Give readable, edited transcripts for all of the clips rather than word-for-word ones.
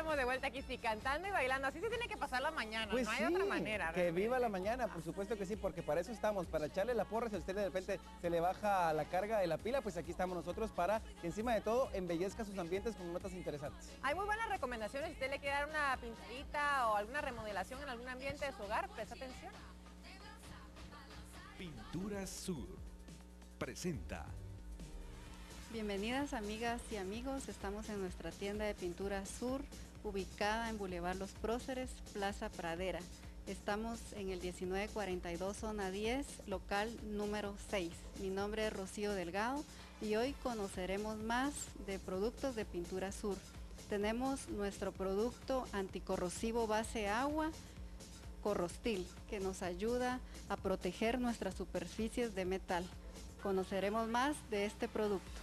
estamos de vuelta aquí, sí, cantando y bailando. Así se tiene que pasar la mañana, Pues no hay sí, de otra manera. que realmente. viva la mañana, por supuesto que sí, porque para eso estamos, para echarle la porra. Si a usted de repente se le baja la carga de la pila, pues aquí estamos nosotros para que encima de todo embellezca sus ambientes con notas interesantes. Hay muy buenas recomendaciones. Si usted le quiere dar una pintadita o alguna remodelación en algún ambiente de su hogar, presta atención. Pinturas Sur presenta. Bienvenidas amigas y amigos, estamos en nuestra tienda de Pintura Sur, ubicada en Boulevard Los Próceres, Plaza Pradera. Estamos en el 1942, zona 10, local número 6. Mi nombre es Rocío Delgado y hoy conoceremos más de productos de Pintura Sur. Tenemos nuestro producto anticorrosivo base agua, Corrostil, que nos ayuda a proteger nuestras superficies de metal. Conoceremos más de este producto.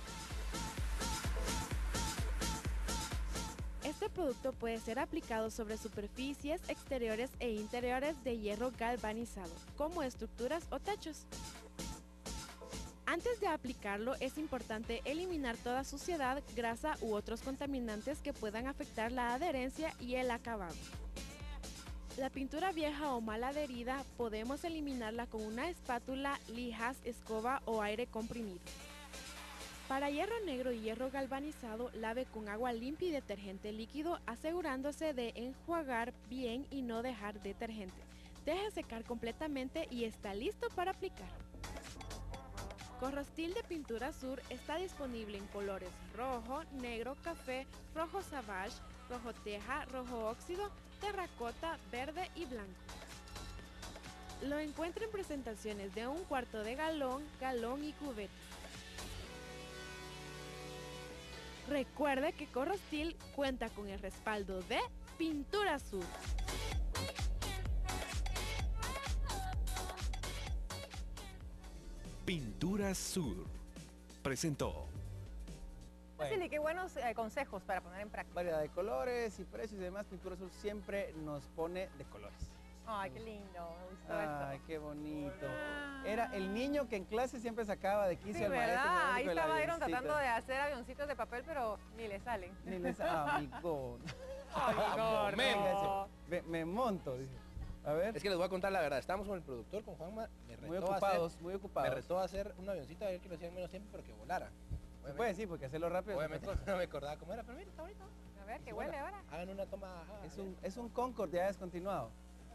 Este producto puede ser aplicado sobre superficies exteriores e interiores de hierro galvanizado, como estructuras o techos. Antes de aplicarlo, es importante eliminar toda suciedad, grasa u otros contaminantes que puedan afectar la adherencia y el acabado. La pintura vieja o mal adherida podemos eliminarla con una espátula, lijas, escoba o aire comprimido. Para hierro negro y hierro galvanizado, lave con agua limpia y detergente líquido, asegurándose de enjuagar bien y no dejar detergente. Deje secar completamente y está listo para aplicar. Corrostil de Pintura Sur está disponible en colores rojo, negro, café, rojo savage, rojo teja, rojo óxido, terracota, verde y blanco. Lo encuentra en presentaciones de 1/4 de galón, galón y cubeta. Recuerde que Corrostil cuenta con el respaldo de Pintura Sur. Pinturas Sur presentó. Fácil y qué buenos consejos para poner en práctica. Variedad de colores y precios y demás, Pintura Sur siempre nos pone de colores. Ay, qué lindo, me gustó Ay, esto. qué bonito. Era el niño que en clase siempre sacaba de quicio Sí, al maestro. ¿verdad? Ahí con el estaba Iron avioncito. tratando de hacer avioncitos de papel, pero ni le salen. Ni les amigo. Ay, gordo. Me monto, dice. A ver. Es que les voy a contar la verdad, estábamos con el productor, con Juanma, me retó Muy a ocupados, hacer, muy ocupados. Me retó a hacer un avioncito, a ver que lo hacía en menos tiempo, pero que volara. Se puede, sí, porque hacerlo rápido. Obviamente no me acordaba cómo era, pero mira, está bonito. A ver, Sí, ¿qué bueno, huele ahora? Hagan una toma. Es un Concorde ya descontinuado.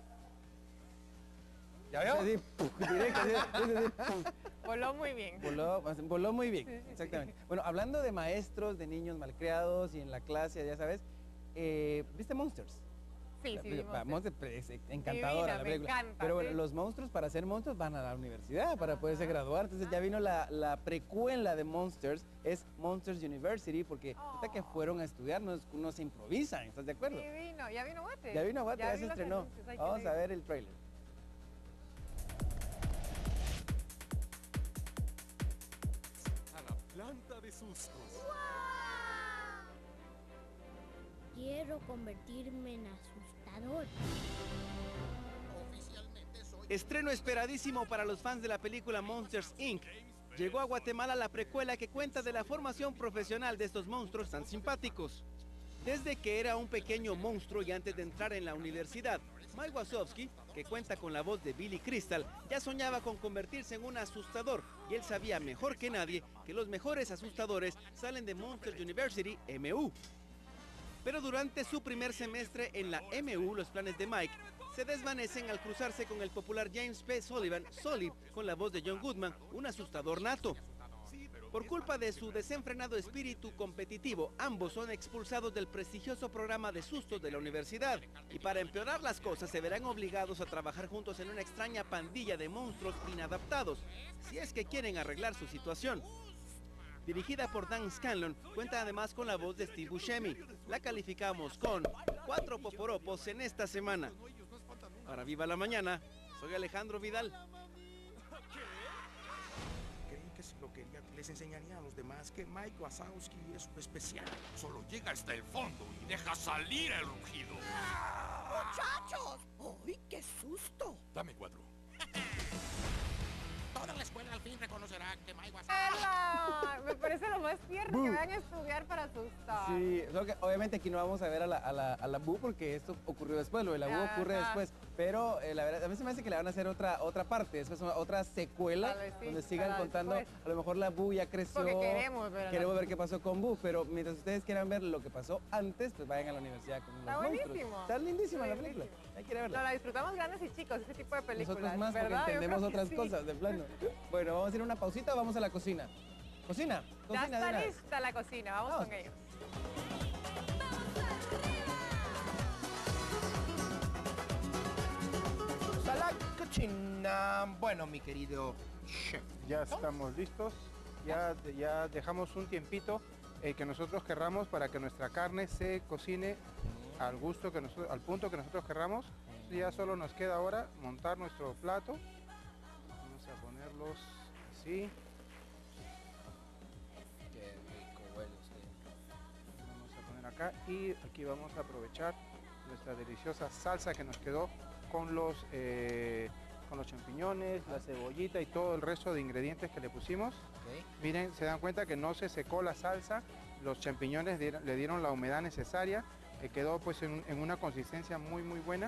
¿Ya veo? Sí, directo, sí, Voló muy bien. voló muy bien, Sí, sí, exactamente. Bueno, hablando de maestros, de niños malcriados y en la clase, ya sabes, ¿viste Monsters? Sí, sí, vimos. Monsters es encantadora Divina, la me película. encanta, Pero bueno, sí. los monstruos para ser monstruos van a la universidad para poderse graduar. Entonces ya vino la precuela de Monsters, es Monsters University, porque hasta que fueron a estudiar, no se improvisan, ¿estás de acuerdo? Divino, ya vino Guate. Ya vino Guate, ya vi se los estrenó. anuncios, ay, qué Vamos a alegre. ver el trailer. A la planta de sustos. Quiero convertirme en asustador. Estreno esperadísimo para los fans de la película Monsters Inc. Llegó a Guatemala la precuela que cuenta de la formación profesional de estos monstruos tan simpáticos. Desde que era un pequeño monstruo y antes de entrar en la universidad, Mike Wazowski, que cuenta con la voz de Billy Crystal, ya soñaba con convertirse en un asustador y él sabía mejor que nadie que los mejores asustadores salen de Monsters University, MU. Pero durante su primer semestre en la MU, los planes de Mike se desvanecen al cruzarse con el popular James P. Sullivan, Sully, con la voz de John Goodman, un asustador nato. Por culpa de su desenfrenado espíritu competitivo, ambos son expulsados del prestigioso programa de sustos de la universidad. Y para empeorar las cosas, se verán obligados a trabajar juntos en una extraña pandilla de monstruos inadaptados, si es que quieren arreglar su situación. Dirigida por Dan Scanlon, cuenta además con la voz de Steve Buscemi. La calificamos con 4 poporopos en esta semana. Para Viva la Mañana, soy Alejandro Vidal. Creí que si lo quería les enseñaría a los demás que Mike Wazowski es un especial. Solo llega hasta el fondo y deja salir el rugido. ¡Muchachos! ¡Uy, qué susto! Dame 4. Todos la escuela al fin reconocerá que Mike Wazowski... ¡Ela! Me parece lo más tierno que vayan a estudiar para asustar. Sí, solo que obviamente aquí no vamos a ver a la Boo porque esto ocurrió después, lo de la Boo ocurre después. Pero la verdad, a mí se me hace que le van a hacer otra parte, después otra secuela Sí, donde sigan contando. después. A lo mejor la Boo ya creció. Porque queremos ver qué pasó con Boo, pero mientras ustedes quieran ver lo que pasó antes, pues vayan a la universidad con los monstruos. buenísimo. Está lindísima la Buenísimo. película. Hay que ir a verla. La disfrutamos grandes y chicos, ese tipo de películas. Nosotros más porque ¿verdad? Yo entendemos creo que otras sí. cosas, de plano. Bueno, vamos a ir a una pausita o vamos a la cocina. Cocina, Ya cocina de está una vez. lista la cocina, vamos con ellos. A la cocina. Bueno, mi querido chef. Ya estamos listos, ya dejamos un tiempito que nosotros querramos para que nuestra carne se cocine al gusto que nosotros, al punto que nosotros querramos. Ya solo nos queda ahora montar nuestro plato. Vamos a ponerlos así. Qué rico huele, sí. Vamos a poner acá y aquí vamos a aprovechar nuestra deliciosa salsa que nos quedó con los champiñones, la cebollita y todo el resto de ingredientes que le pusimos. Okay. Miren, se dan cuenta que no se secó la salsa, los champiñones le dieron la humedad necesaria, que quedó pues en una consistencia muy buena.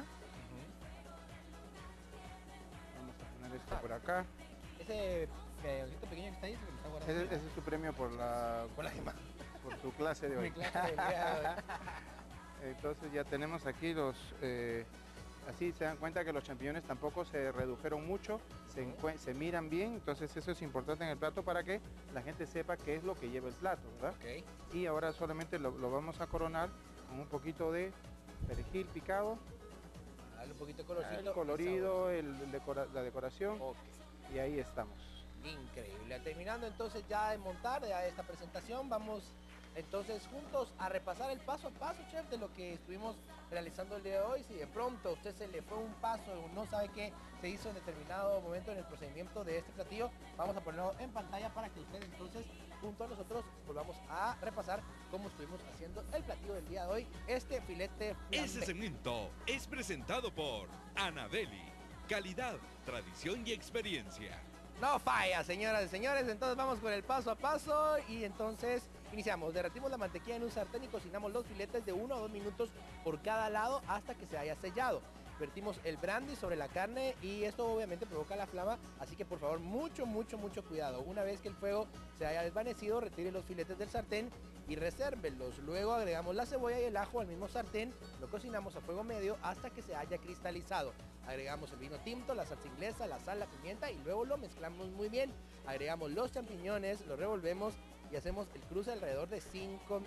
Vamos a poner esto por acá. Ese medallancito pequeño que está ahí, se me está guardando. Ese es tu premio por tu clase de hoy. Mi clase del día de hoy. Entonces ya tenemos aquí los... así se dan cuenta que los champiñones tampoco se redujeron mucho, se miran bien, entonces eso es importante en el plato para que la gente sepa qué es lo que lleva el plato, ¿verdad? Okay. Y ahora solamente lo vamos a coronar con un poquito de perejil picado, Dale un poquito de colorcito. el colorido, la decoración, Okay. y ahí estamos. Increíble. Terminando entonces ya de montar ya esta presentación, vamos entonces juntos a repasar el paso a paso, chef, de lo que estuvimos realizando el día de hoy. Si de pronto a usted se le fue un paso o no sabe qué se hizo en determinado momento en el procedimiento de este platillo, vamos a ponerlo en pantalla para que usted entonces junto a nosotros volvamos a repasar cómo estuvimos haciendo el platillo del día de hoy, este filete flambé. Ese segmento es presentado por Anabeli. Calidad, tradición y experiencia. No falla, señoras y señores. Entonces vamos con el paso a paso y entonces iniciamos. Derretimos la mantequilla en un sartén y cocinamos los filetes de 1 a 2 minutos por cada lado hasta que se haya sellado. Vertimos el brandy sobre la carne y esto obviamente provoca la flama, así que por favor mucho cuidado. Una vez que el fuego se haya desvanecido, retire los filetes del sartén y resérvelos. Luego agregamos la cebolla y el ajo al mismo sartén, lo cocinamos a fuego medio hasta que se haya cristalizado. Agregamos el vino tinto, la salsa inglesa, la sal, la pimienta y luego lo mezclamos muy bien. Agregamos los champiñones, lo revolvemos y hacemos el cruce alrededor de 5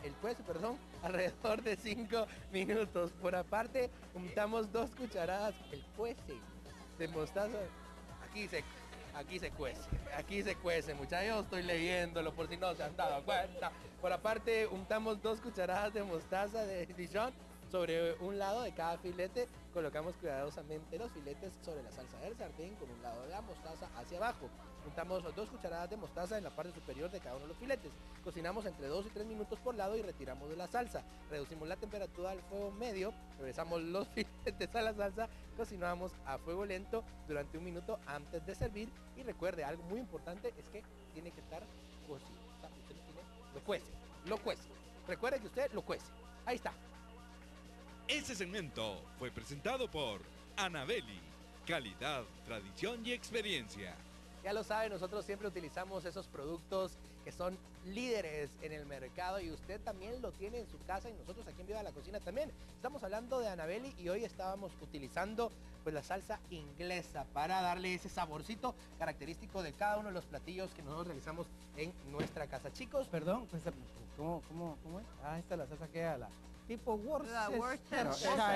minutos. Por aparte, untamos 2 cucharadas el cuece de mostaza. Aquí se cuece, muchachos, estoy leyéndolo por si no se han dado cuenta. Por aparte, untamos 2 cucharadas de mostaza de Dijon sobre un lado de cada filete. Colocamos cuidadosamente los filetes sobre la salsa del sartén con un lado de la mostaza hacia abajo. Untamos 2 cucharadas de mostaza en la parte superior de cada uno de los filetes. Cocinamos entre 2 y 3 minutos por lado y retiramos de la salsa. Reducimos la temperatura al fuego medio, regresamos los filetes a la salsa, cocinamos a fuego lento durante 1 minuto antes de servir. Y recuerde, algo muy importante es que tiene que estar cocido. O sea, usted lo cuece. Recuerde que usted lo cuece. Ahí está. Ese segmento fue presentado por Anabeli. Calidad, tradición y experiencia. Ya lo sabe, nosotros siempre utilizamos esos productos que son líderes en el mercado y usted también lo tiene en su casa y nosotros aquí en Viva la Cocina también. Estamos hablando de Anabeli y hoy estábamos utilizando pues la salsa inglesa para darle ese saborcito característico de cada uno de los platillos que nosotros realizamos en nuestra casa. Chicos, Perdón, pues, ¿cómo es? Ah, esta es la salsa que era la tipo Worcestershire.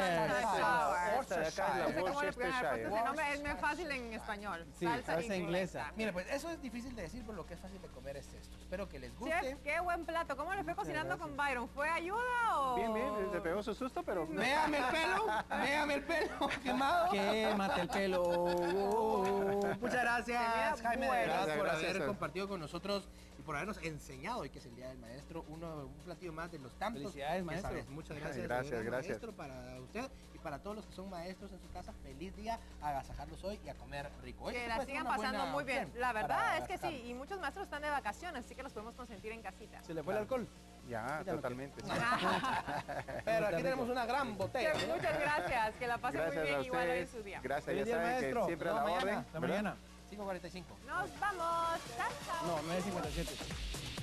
El nombre es más fácil en español. Sí, salsa inglesa. Mire, pues eso es difícil de decir, pero lo que es fácil de comer es esto. Espero que les guste. Chef, qué buen plato. ¿Cómo le fue cocinando con Byron? ¿Fue ayuda o...? Bien, se pegó su susto, pero... Véame el pelo quemado. Quémate el pelo. Muchas gracias, Jaime, bueno. gracias por Gracias. haber compartido con nosotros y por habernos enseñado hoy que es el Día del Maestro, un platillo más de los tantos. Felicidades, que maestro. sabes. Muchas gracias. Gracias, gracias. Maestro, para usted y para todos los que son maestros en su casa, feliz día, a agasajarlos hoy y a comer rico. Hoy Que esto la puede ser sigan una pasando buena muy bien. opción La verdad para es que sí, agasajarlos. y muchos maestros están de vacaciones, así que los podemos consentir en casita. ¿Se le fue el alcohol? Ya, totalmente. Pero aquí tenemos una gran botella. Que muchas gracias, que la pasen muy Gracias bien a igual hoy en ustedes. su día. Gracias, Feliz ya día, saben maestro. que siempre a Nos la vemos orden. mañana. Hasta ¿verdad? mañana. 5:45. Nos vamos. Chao, chao. No, 9:57.